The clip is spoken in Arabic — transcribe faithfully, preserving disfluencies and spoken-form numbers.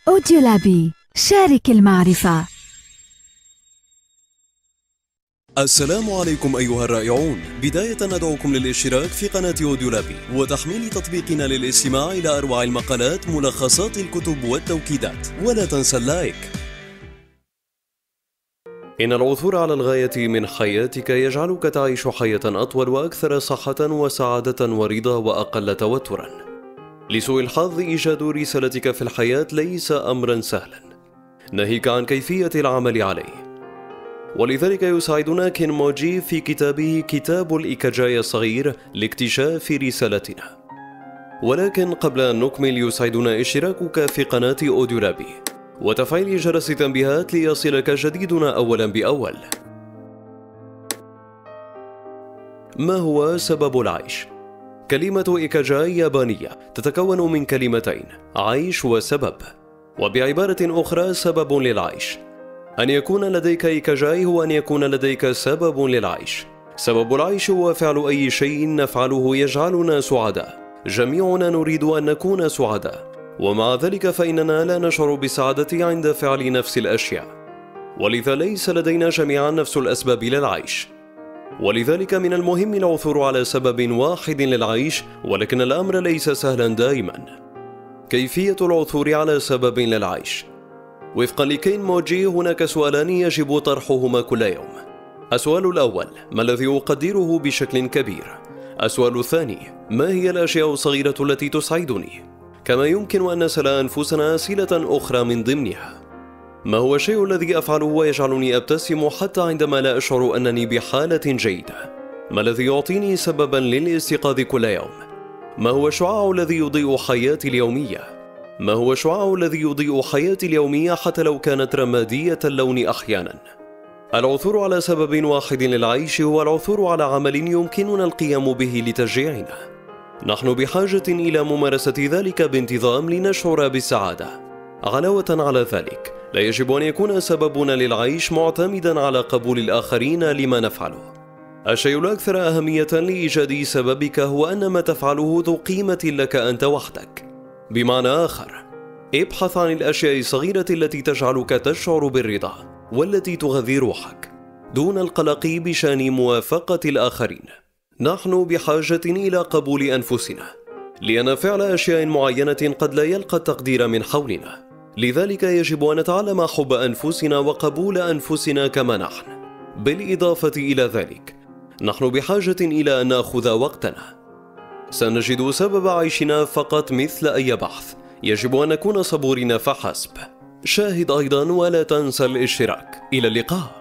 أوديولابي، شارك المعرفة. السلام عليكم أيها الرائعون. بداية ندعوكم للاشتراك في قناة أوديولابي وتحميل تطبيقنا للاستماع إلى أروع المقالات، ملخصات الكتب والتوكيدات، ولا تنسى اللايك. إن العثور على الغاية من حياتك يجعلك تعيش حياة أطول وأكثر صحة وسعادة ورضا وأقل توترا. لسوء الحظ إيجاد رسالتك في الحياة ليس أمرا سهلا، ناهيك عن كيفية العمل عليه. ولذلك يساعدنا كين موجي في كتابه كتاب الإيكيجاي الصغير لاكتشاف رسالتنا. ولكن قبل أن نكمل يسعدنا اشتراكك في قناة أوديولابي وتفعيل جرس التنبيهات ليصلك جديدنا أولا بأول. ما هو سبب العيش؟ كلمة إيكيجاي يابانية تتكون من كلمتين، عيش وسبب، وبعبارة أخرى سبب للعيش. أن يكون لديك إيكيجاي هو أن يكون لديك سبب للعيش. سبب العيش هو فعل أي شيء نفعله يجعلنا سعداء. جميعنا نريد أن نكون سعداء، ومع ذلك فإننا لا نشعر بالسعادة عند فعل نفس الأشياء، ولذا ليس لدينا جميعا نفس الأسباب للعيش. ولذلك من المهم العثور على سبب واحد للعيش، ولكن الأمر ليس سهلا دائما. كيفية العثور على سبب للعيش؟ وفقا لكين موجي هناك سؤالان يجب طرحهما كل يوم. السؤال الأول: ما الذي أقدره بشكل كبير؟ السؤال الثاني: ما هي الأشياء الصغيرة التي تسعدني؟ كما يمكن أن نسأل أنفسنا أسئلة أخرى من ضمنها: ما هو الشيء الذي أفعله ويجعلني أبتسم حتى عندما لا أشعر أنني بحالة جيدة؟ ما الذي يعطيني سببا للاستيقاظ كل يوم؟ ما هو الشعاع الذي يضيء حياتي اليومية؟ ما هو الشعاع الذي يضيء حياتي اليومية حتى لو كانت رمادية اللون أحيانا؟ العثور على سبب واحد للعيش هو العثور على عمل يمكننا القيام به لتشجيعنا. نحن بحاجة إلى ممارسة ذلك بانتظام لنشعر بالسعادة. علاوة على ذلك، لا يجب أن يكون سببنا للعيش معتمدا على قبول الآخرين لما نفعله. الشيء الأكثر أهمية لإيجاد سببك هو أن ما تفعله ذو قيمة لك أنت وحدك. بمعنى آخر، ابحث عن الأشياء الصغيرة التي تجعلك تشعر بالرضا والتي تغذي روحك، دون القلق بشأن موافقة الآخرين. نحن بحاجة إلى قبول أنفسنا، لأن فعل أشياء معينة قد لا يلقى التقدير من حولنا. لذلك يجب أن نتعلم حب أنفسنا وقبول أنفسنا كما نحن. بالإضافة إلى ذلك، نحن بحاجة إلى أن نأخذ وقتنا. سنجد سبب عيشنا فقط مثل أي بحث. يجب أن نكون صبورين فحسب. شاهد أيضا ولا تنسى الاشتراك. إلى اللقاء.